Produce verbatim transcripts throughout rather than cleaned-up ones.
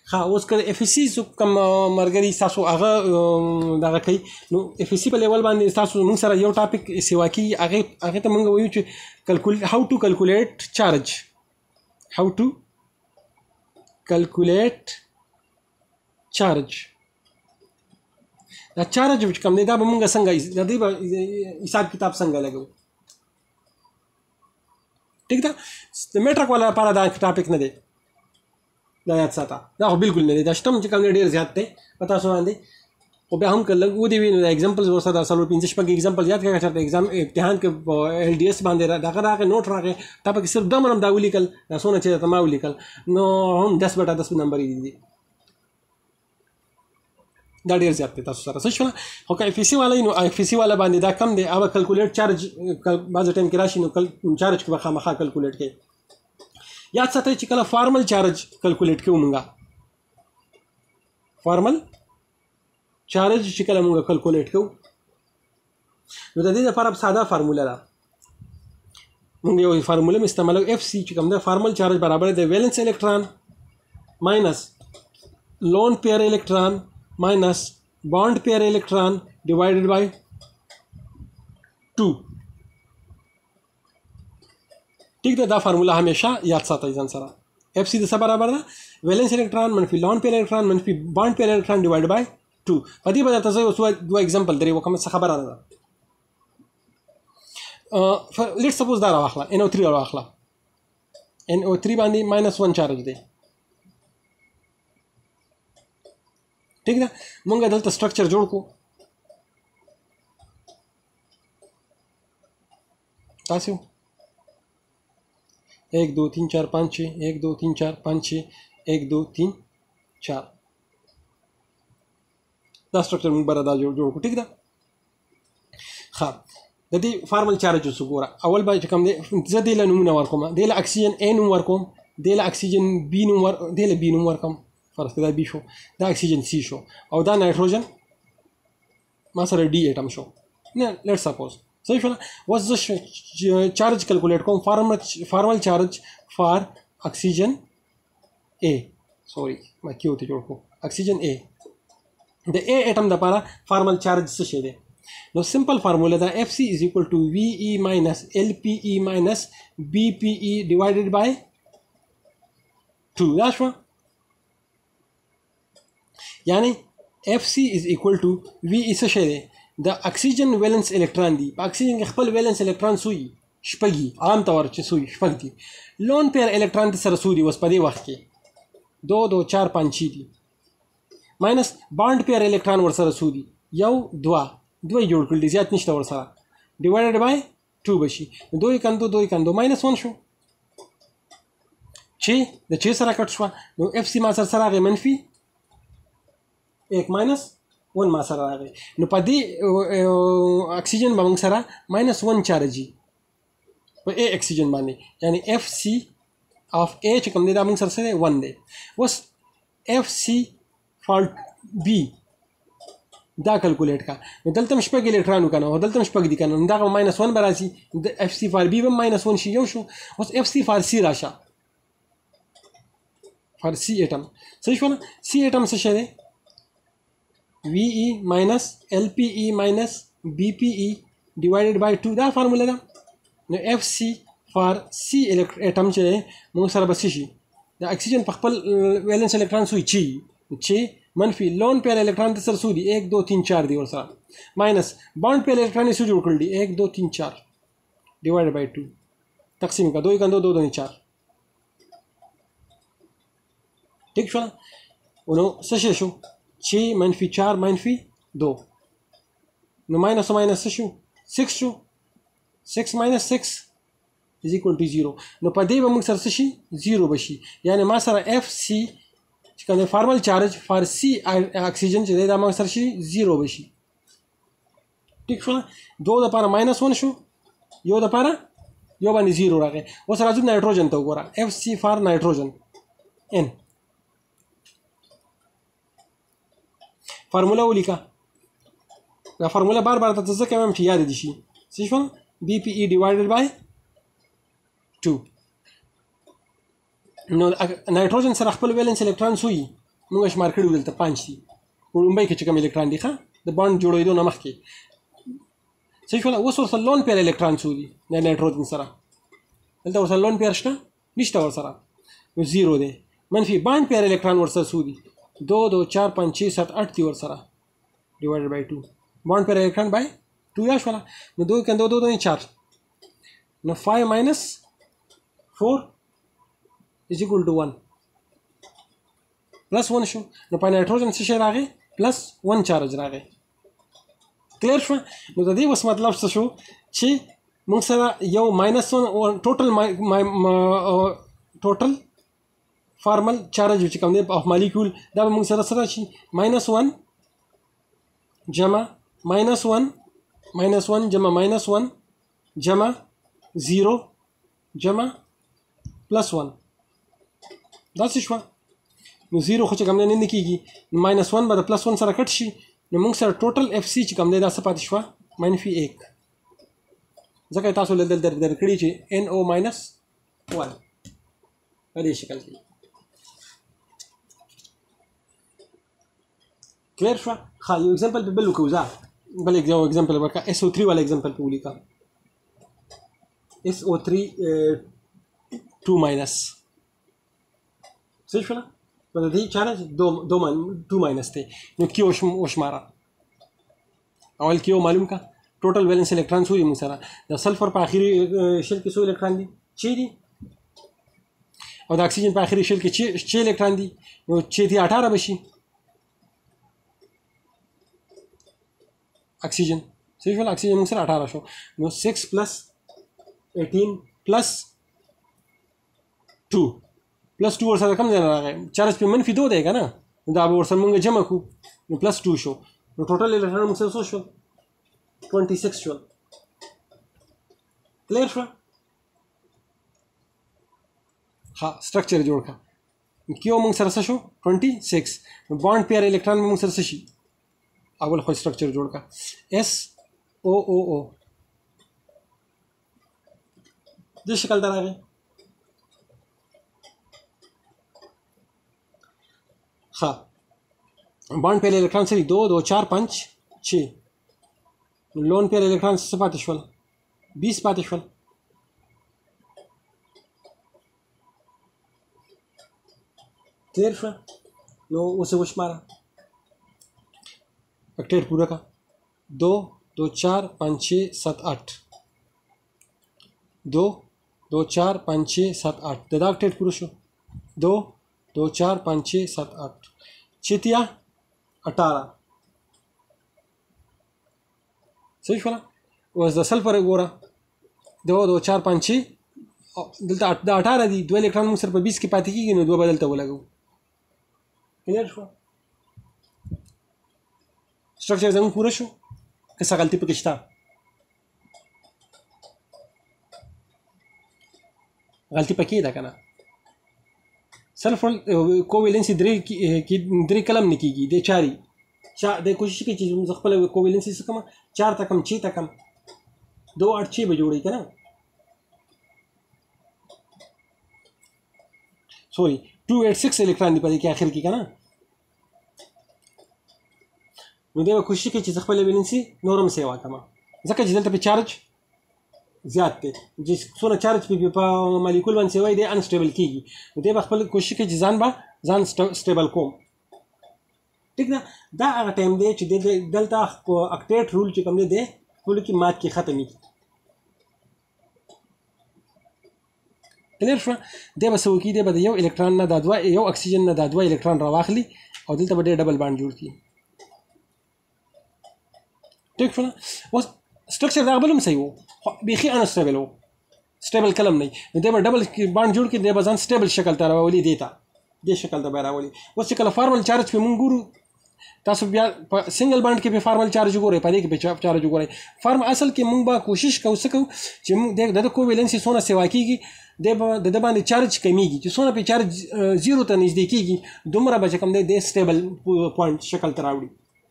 ها اوس که اف سی کوم مرګري تاسو هغه دغه کوي نو اف سی په لیول باندې تاسو موږ سره یو ټاپک سیوا کی هغه هغه ته موږ وایو چې کلکول هاو ټو کلکولیټ چارج هاو ټو کلکولیټ چارج دا چارج چې کوم دی دا به موږ څنګه د دې حساب کتاب څنګه لګو ٹھیک ده د میټرک والا لپاره دا ټاپک نه دی دا یاد ساته دا خو بالکل نه دی دا شتم چې کوم ډیر زیات دی پتا سو باندې او به هم کله و دی وینو ایگزامپلز ورسره دا سلو پنځه شپږ ایگزامپل یاد کړئ چې ایگزام امتحان کې ال ډي اس باندې دا راغی نوٹ راغی تا په صرف دا منم دا ولیکل دا سونه چې تما ولیکل نو هم دس بټا دس نمبر دي دا ډیر زیات دی تاسو سره څه شو خو که اف سی والا نو اف سی والا باندې دا کم دی او کلکولیټ چارج بعض ټایم کې راشي نو چارج کې خامخا کلکولیټ کې یاد ساتئ چې کله فارمل چارج کلکولیټ کوو مونږه فارمل چارج چې کله مونږ کلکولیټ کوو نو د دې لپاره ساده فارموله ده مونږ یو فارموله استعمالو اف سی چې کوم ده فارمل چارج برابر دی ویلنس الکترون ماینس لون پیر الکترون minus bond pair electron divided by two ٹھیک ده دا فارمولا همیشه یاد ساتئ ځان سره اف سی د څه برابر ده ویلنس الکترون منفي لون پیر الکترون منفي بانډ پیر الکترون ډیوایډ بای two په دې بدل تاسو اوس دوه ایگزامپل درې وکم څه خبره نه ده لیټس سپوز دا راخلا ان او تھری راخلا ان او تھری باندې ماینس ون چارج دی ٹھیک ده مونږ دلته سټرکچر جوړ کو تاسو एक दो तीन चार पाँच छः एक दो तीन चार पाँच छः एक दो तीन चार دا سټرکچر مونږ برابر جوړ جوړ کو ٹھیک ده ښه د دې فارمل چارج وګوره اول به کوم دی زه دې له نمونه ورکوم دې له اکسیجن A نوم ورکوم دې له اکسیجن B نوم ور دې له B نوم ورکوم فرض کړه بي شو دا اکسیجن سی شو او دا نایټروجن ما سره ډي اټم شو نه لیټس سپوز صحیح شو واز ز چارج کیلکولیټ کوم فارمل فارمل چارج فار اکسیجن A سوري ما کیو ته جوړ کو اکسیجن A د A اټم د لپاره فارمل چارج څه شي دی نو سمپل فارمولا دا اف سی از equal to V E minus L P E minus B P E divided by two دا شو یعنی اف سی از equal to V E څه شی دی د اکسیجن ویلنس الکترون دی په اکسیجن کې خپل ویلنس الکترون سوی شپږي عام طور چې سوی شپږ دي لون پیر الکترون سره سوی اوس په دې وخت کې دو دو چار پنځ دي ماینس بانډ پیر الکترون ور سره سوی یو دوا دوی جوړ کړل دي زیات نشته ور سره ډیوایډډ بای two بشي دوی کندو دوی کندو ماینس ون شو چې د چې سره کټ شو نو اف سی ما سره سره منفي एक minus one ما سره راغی نو په دې اکسیجن باندې سره ماینس ون چارج په ا اکسیجن باندې یعنی اف سی اف ا چې کوم دی دا موږ سره سره ون دی اوس اف سی فار بی دا کیلکولیټ کا نو دلته شپږ الکترون کنه او دلته شپږ دي کنه دا ماینس ون براسي د اف سی فار بی هم ماینس ون شي یو شو اوس اف سی فار سی راشه فار سی اټم صحیح شو سی اټم څه شي دی V E minus L P E minus B P E divided by two دا فارمولا ده نو F C for C اټم چې موږ سره بس شي د اکسیجن په خپل ویلنس الکترون سوی چی چې منفي لون پیر الکترون د سره سودي एक दो तीन चार دی ور سره ماینس بانډ پیر الکترون سو جوړ کړل دي एक दो तीन चार divided by two تقسیم کا دوی کندو دو دو चार ٹھیک شو ونو څه شو छः منفی चार منفی दो نو ماینس ماینس شو سکس شو سکس ماینس سکس از equal to زیرو نو په دې به موږ سره شي زیرو بشي یعنی ما سره اف سی چې کوم فارمل چارج فار سی اکسیجن چې دا موږ سره شي زیرو بشي ٹھیک شو دو د لپاره ماینس ون شو یو د لپاره یو باندې زیرو راغی اوس راځو نایټروجن ته وګوره اف سی فار نایټروجن ان فارمولا ولیکا دا فارمولا بار بار ته ځکه هم چې یاد دي شي څه شو بي پي اي ډیوایډډ بای two نو نایټروجن سره خپل ویلنس الکترون سوی موږ شمار کړي دلته پنځه دي لومبۍ کې چې کوم الکترون دي ښه د بانډ جوړېدو نه مخکې صحیح شوله. اوس ورسره لون پیر الکترون څو دي د نایتروجن سره دلته ورسره لون پیر شته نشته ورسره نو زیرو دی. منفي بانډ پیر الکترون ورسره څو دي دو دو چار پنځ چھ سات اټ دي ورسره ډیوایډډ بای ټو بانډ پیر الکترون بای ټو یا شوله نو دو کې دو دو دو چار نو فایو ماینس فور is equal to one plus one شو نو په نایتروجن څه شی راغی پلس ون چارج راغی. کلیر شو نو د دې اوس مطلب څه شو چې موږ سره یو ماینس ون ټوټل ټوټل فارمل چارج چې کوم دی اف مالیکول دا به موږ سره سره شي ماینس ون جمع ماینس ون ماینس ون جمع ماینس ون جمع زیرو جمع پلس ون دا څه شوه نو زیرو خو چې کوم دی نه کېږي ماینس ون به د پلس ون سره کټ شي نو موږ سره ټوټل اف سی چې کوم دی دا څه پاتې شوه منفي ایک ځکه تاسو له دلته درکړي چې ان او ماینس ون په دې شکل کې کلیر شوه. ښه یو اگزامپل په بل وکړو ځه بل یو اگزامپل ورکړه اس او تھری والا اگزامپل په ولیکه اس او تھری ټو ماینس صحیح شوله نو د دې چارج دو دو ټو ماینس دی نو کیو وشماره اول کیو معلوم کا ټوټل ویلنس الکترون څو دي موږ سره د سلفر په اخري شل کې څو الکترون دي چې دي او د اکسیجن په اخري شل کې چې الکترون دي نو چې دي اٹھارہ بشي اکسیجن صحیح شوله اکسیجن موږ سره اٹھارہ شو نو سکس پلس ایټین پلس ټو پلس ټو ورسره کم ځای نه راغی چارج په منفي دو دی که نه دا به ورسره مونږ جمع کړو نو پلس ټو شو نو ټوټل الکترون موږ سره څو شول ټوینټي سکس شول. کلیر شوه. ها سټرکچر جوړ کړه کیو موږ سره څه شو ټوینټي سکس نو بانډ پیر الکترون موږ سره څه شي اول خو سټرکچر جوړ کړه ایس او او او دې شکل ته راغی. हाँ बॉन्ड पेयर इलेक्ट्रॉन से दो दो चार पाँच छः लोन पेयर इलेक्ट्रॉन से पातिशवल बीस पातिशवल क्लियर हुआ नो उसे वश मारा ऑक्टेट पूरा का दो दो चार पाँच छः सात आठ दो दो चार पाँच छः सात आठ दादा ऑक्टेट पूरा शो दो दो चार पाँच छः सात आठ छितिया अठारह सही वाला वॉज द सल्फर गोरा दो दो चार पाँच छः दलता द अठारह दी दो इलेक्ट्रॉन मुझ सर पर बीस की पाती की दो बदलता बोला गो क्लियर हुआ. स्ट्रक्चर जमीन पूरा शो कैसा गलती पे किश्ता गलती पे की था क्या ना sulphur covalency درې کې درې کلم نه کېږي د چاري چا د کوشش کوي چې موږ خپل covalency څه کوم چار تکم چھ تکم دو اٹھ چھ به جوړي کنه سوري two eight six الکترون دی په دې کې اخر کې کنه نو دا کوشش کوي چې خپل ویلنسي نورم سیوا کما ځکه چې دلته په چارج زیات دی چې څونه چارج په مالیکول باندې سیوای دی انسټیبل کیږي نو دی خپل کوشش کوي چې ځان به ځان سټیبل کوم ٹھیک ده. دا هغه ټایم دی چې دلته اکټیټ رول چې کوم دی دی ټول کې مات کې ختمي کلیر شو. دی به څه وکړي دی به د یو الکترون نه دا دوه یو اکسیجن نه دا دوه الکترون راواخلي او دلته به ډیر ډبل بانډ جوړ کړي ٹھیک شو. اوس structure دا بل هم صحیح وو بیخي انسټیبل وو سټیبل کلم نه نو دی به ډبل بانډ جوړ کړي دی به ځان سټیبل شکل ته راولي دی ته دې شکل ته به راولي. اوس چې کله فارمل چارج په مونږ ګورو تاسو بیا په سنگل بانډ کې په فارمل چارج ګورئ په دې کې په چارج ګورئ فارم اصل کې مونږ به کوشش کوو څه کوو چې مونږ د کوویلنسي څونه سیوا کېږي د د باندې چارج کمیږي چې څونه په چارج زیرو ته نږدې کېږي دومره به چې کوم دی د سټیبل پوینټ شکل ته راوړي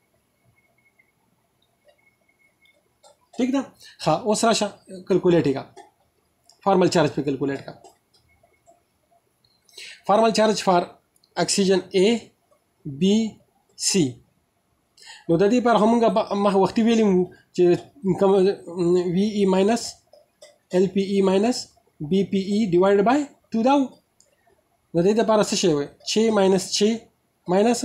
ٹھیک ده. हाँ اوس راشه کیلکولیټ کا فارمل چارج पे कैलकुलेट का formal charge for oxygen A بی سی. نو د دې لپاره موږ مخ وختي ویلي وو چې کوم وی ای ماینس ال پی ای ماینس بی پی ای ډیوایډ بای ټو دا. نو د دې لپاره څه شی وي چې ماینس چې ماینس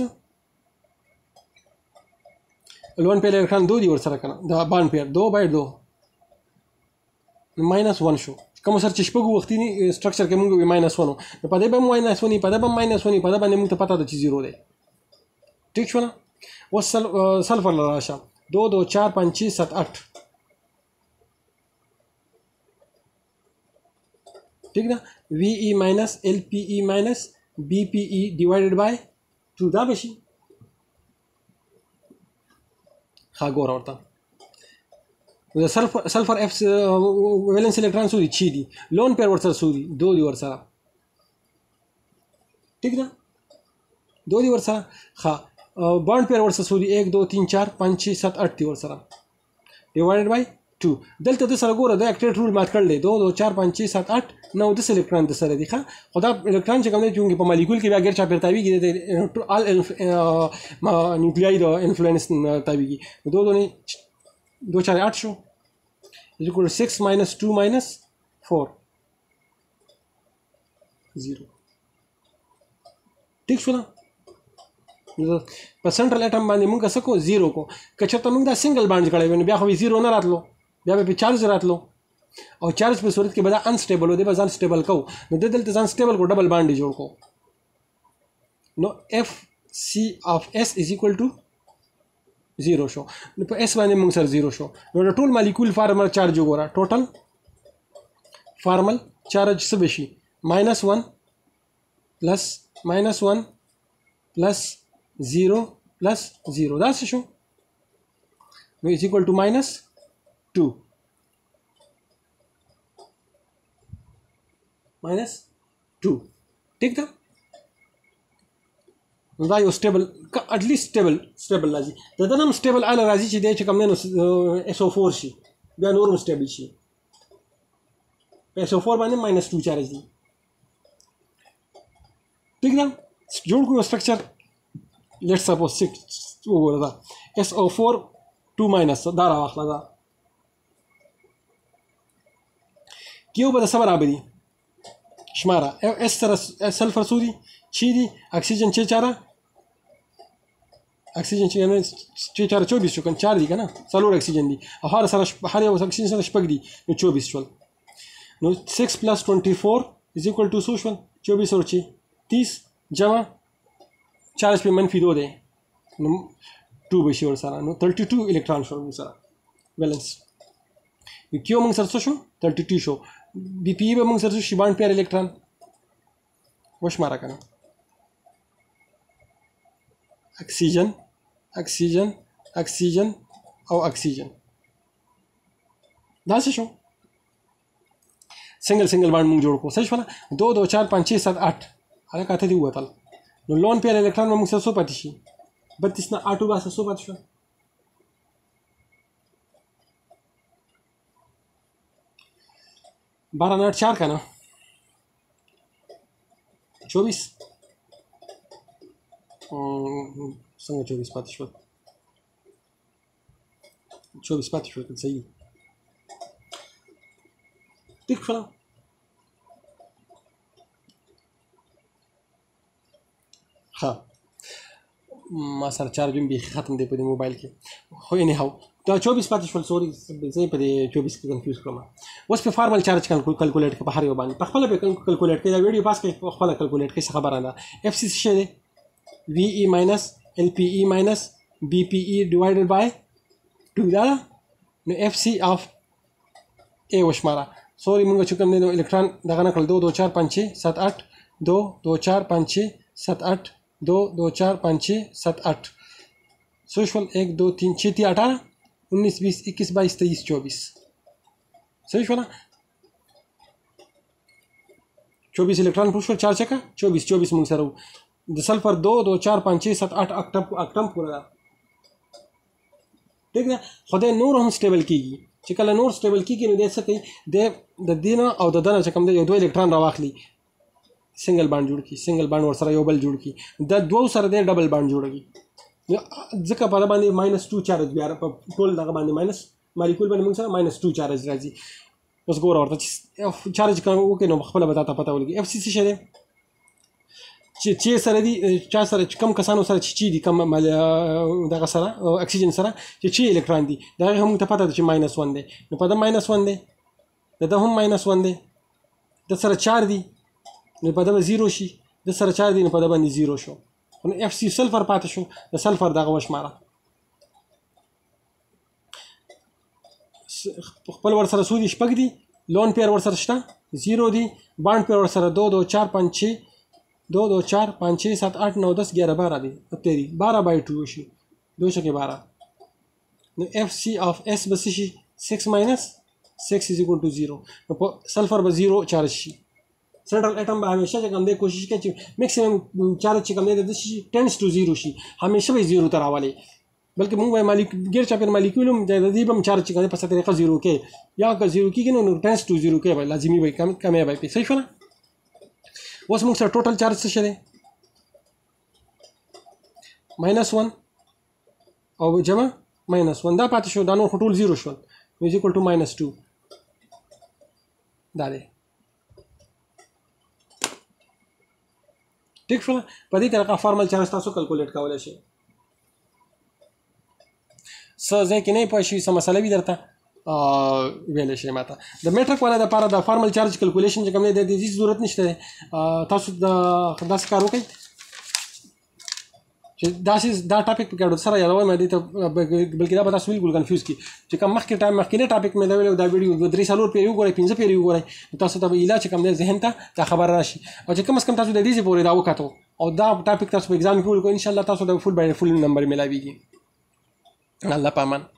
لون پیر الکترون دو دی ورسره کنه دا بان پیر دو بای دو ماینس ون شو. کوم سره چې شپږ وختي سټرکچر کې موږ ماینس ون نو په دې به ماینس ون په دې به ماینس ون په دې باندې موږ ته پته ده چې زیرو دی. ٹھیک شو نه. اوس سلفر راشه دو دو چار پانچ چھ سات آٹھ. ٹھیک ده وی ای ماینس ال پی ای ماینس بی پی ای ډیوایډډ بای ټو دا بشي. ها ګور ورته د سلفر سلفر اف ویلنس الکترون سوري چی دي لون پیر ورسره سوري دو دی ورسره. ٹھیک ده دو دی ورسره. ها بانډ پیر ورسره سوري ایک دو تین چار پانچ چھ سات آٹھ دی ورسره ډیوایډډ بای ټو. دلته د سره ګوره د اکټیټ رول مات کړل دو دو چار پانچ چھ سات آٹھ نو د الکترون د سره دي. ښه خو دا الکترون چې کوم دی چې په مالیکول کې بیا غیر چا پیرتاویږي د ال نیوکلیای د انفلوئنس تاویږي. دو دو نه دو چار آٹھ شو is equal to six minus two minus four zero. ٹھیک شو نه. په سنټرل اټم باندې موږ څه کو زیرو کو. که چېرته موږ دا سنگل بانډ کړی وای نو بیا خو زیرو نه راتلو بیا به په چارج راتلو او چارج په صورت کې به دا انسټیبل و دی به ځان سټیبل کو نو د دلته ځان سټیبل کو ډبل بانډ جوړ کو. نو اف سی اف اس از equal to زیرو شو. نو په اس باندې موږ سره زیرو شو. نو د ټول مالیکول فارمل چارج وګوره ټوټل فارمل چارج څه بشي ماینس ون پلس ماینس ون پلس زیرو پلس زیرو دا څه شو نو از equal to ماینس ټو ماینس ټو. ٹھیک ده نو دا یو سټیبل اټلیست سټیبل سټیبل راځي. د دې نوم سټیبل اله راځي چې دی چې کوم نه اس او فور شي بیا نورم سټیبل شي. اس او فور باندې ماینس ټو چارج دی. ٹھیک ده جوړ کړو سټرکچر لیټس سپوز سکس وګوره دا اس او فور ټو ماینس دا راواخله دا کیو به د څه برابري شماره اس سره سلفر سوري چی دی اکسیجن چه چاره اکسیجن چه چاره چوبیس شو کن چار دی کنه څلور اکسیجن دی او هر سره هر یو اکسیجن سره شپږ دی نو چوبیس شول. نو سکس پلس ټوینټي فور از اکول ټو څو شول چوبیس اور چی تیس جمع چارج په منفي دو دی نو ټو بشي ور سره نو تھرٹی ټو الکترون شول موږ سره بیلنس. کیو موږ سره څه شو تھرٹی ټو شو. بی پی ای به موږ سره شي باندې پیر الکترون وشماره کنه اکسیجن اکسیجن اکسیجن او اکسیجن دا څه شو سنگل سنگل باندې موږ جوړ کو. صحیح شو نه. دو دو چار پانچ چھ سات آٹھ هغه کاته دی وتل نو لون پیر الکترون موږ سره څو پاتې شي بتیس نه آټو باسه څو پاتې شو بارہ نه چار کنه چوبیس څنګه چوبیس پاتې شول چوبیس پاتې شول که صحیح. ټیک شو ها ما سره چارج هم بیخي ختم دی په دې موبایل کې خو اني هاو دا چوبیس پاتې شول سوري زه په دې چوبیس کې کنفیوز کړم. اوس په فارمل چارج کیلکولیټ کې په هر یو باندې په خپل به کیلکولیټ کې دا ویډیو پاس کې په خپل کیلکولیټ کې څه خبره ده. اف سی څه دی وی ای ماینس ال پی ای ماینس بی پی ای ډیوایډډ بای ټو دا نو اف سی اف ای وشماره سوري موږ چې کوم نه الکترون دغه نقل دو دو چار پانچ چھ سات آٹھ دو دو چار پانچ چھ سات آٹھ دو دو چار پانچ چھ سات آٹھ سوشل ایک دو تین چھ تی اٹھارہ انیس بیس اکیس بائیس تیئیس چوبیس. صحیح شو نا. چوبیس الکترون پوشل چار چکا چوبیس چوبیس موږ سره د سلفر دو دو چار پانچ چھ سات آٹھ اکټم اکټم پورا ده. ٹھیک ده خدای نور هم سټیبل کیږي چې کله نور سټیبل کیږي نو د څه کوي د د دینه او د دنه چې کوم د یو دوه الکترون راواخلي سنگل باند جوړ کی سنگل باند ور سره یو بل جوړ کی دا دوه سره د ډبل باند جوړږي ځکه په باندې ماینس ټو چارج بیا په ټول دغه باندې ماینس مالیکول باندې موږ سره ماینس ټو چارج راځي اوس ګوره ورته چې چارج کوم وکړي نو خپله به تا ته پته ولګي اف سی څه شی دی چې چې سره دي چا سره چې کم کسانو سره چې چی دي کم دغه سره اکسیجن سره چې چی الکترون دي دغه هم ته پته ده چې ماینس ون دی نو په دا ماینس ون دی د ده هم ماینس ون دی د سره چار دي نو په دا به زیرو شي د سره چار دي نو په دا باندې زیرو شو نو اف سی سلفر پاتې شو د سلفر دغه وشماره خپل ور سره څو دي شپږ دي لون پیر ور سره شته زیرو دي بانډ پیر ور سره دو دو چار پانچ چھ دو دو چار پانچ چھ سات آٹھ نو دس گیارہ بارہ دی تیری بارہ بائی ٹو شي دو شکے بارہ نو ایف سی آف ایس بس شي سکس ماینس سکس از اکول ټو زیرو نو په سلفر به زیرو چارج شي سنټرل اټم به همیشه چې کوم دی کوشش کوي چې میکسیمم چارج چې کوم دی د شي ټینس ټو زیرو شي همیشه به زیرو ته راولي بلکې موږ وایو مالیک غیر چاپیر مالیکول هم د دې بم چارج چې کوم په څه طریقه زیرو کې یا که زیرو کېږي نو ټینس ټو زیرو کې به لازمي وي کم کم به صحیح شو اوس موږ سره ټوټل چارج څه شي ماینس ون او جمع ماینس ون دا پاتې شو دا نور ټول زیرو شول نو از ایکول ټو ماینس ټو دا دی ټیک شو په دې طریقه فارمل چارج تاسو کیلکولیټ کولای شئ څه ځای کې نه پوه شئ څه مسله وي درته ویلی شي ماته د میټرک والا دپاره د فارمل چارج کیلکولیشن چې کوم دی د دې ضرورت نشته دی تاسو د داسې کار وکړئ چې داسې دا ټاپک په کې سره یادوم دې ته بلکې دا به تاسو بالکل کنفیوز کړي چې کوم مخکې ټایم مخکینی ټاپک مې دا ویلو دا ویډیو دوه درې څلور پیرې وګورئ پنځه پیرې وګورئ تاسو ته به ایله چې کوم دی ذهن ته دا خبر راشي او چې کم از کم تاسو د دې پورې دا وکتو او دا ټاپک تاسو په ایگزام کې ولیکو انشاءالله تاسو د فول باندې فول نمبر ملاویږي الله پامان